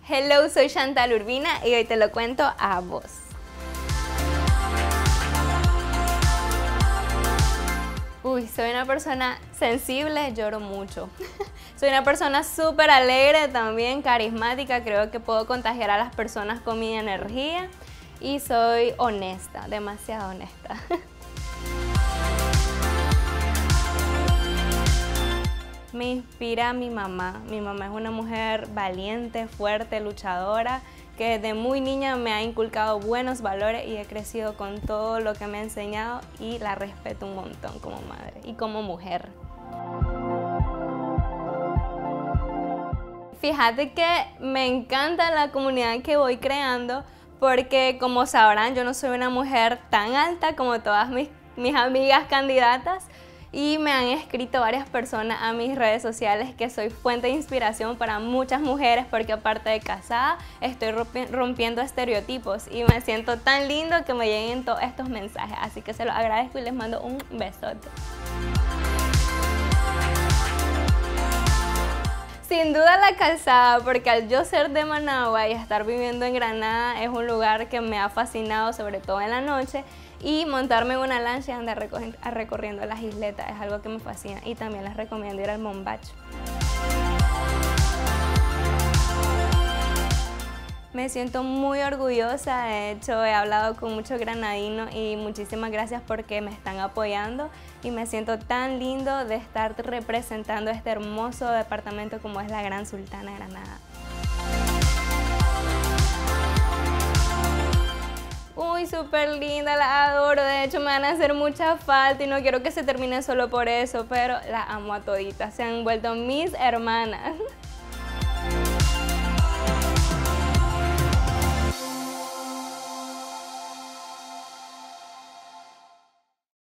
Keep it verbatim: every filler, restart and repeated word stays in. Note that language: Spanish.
Hello, soy Chantal Urbina y hoy te lo cuento a vos. Uy, soy una persona sensible, lloro mucho. Soy una persona súper alegre, también carismática, creo que puedo contagiar a las personas con mi energía y soy honesta, demasiado honesta. Me inspira mi mamá. Mi mamá es una mujer valiente, fuerte, luchadora, que desde muy niña me ha inculcado buenos valores y he crecido con todo lo que me ha enseñado y la respeto un montón como madre y como mujer. Fíjate que me encanta la comunidad que voy creando porque, como sabrán, yo no soy una mujer tan alta como todas mis, mis amigas candidatas, y me han escrito varias personas a mis redes sociales que soy fuente de inspiración para muchas mujeres porque, aparte de casada, estoy rompiendo estereotipos y me siento tan lindo que me lleguen todos estos mensajes, así que se los agradezco y les mando un besote. Sin duda la calzada, porque al yo ser de Managua y estar viviendo en Granada es un lugar que me ha fascinado, sobre todo en la noche, y montarme en una lancha y andar recorriendo las isletas es algo que me fascina, y también les recomiendo ir al Mombacho. Me siento muy orgullosa, de hecho he hablado con muchos granadinos y muchísimas gracias porque me están apoyando y me siento tan lindo de estar representando este hermoso departamento como es la Gran Sultana de Granada. Uy, súper linda, la adoro, de hecho me van a hacer mucha falta y no quiero que se termine solo por eso, pero las amo a toditas, se han vuelto mis hermanas.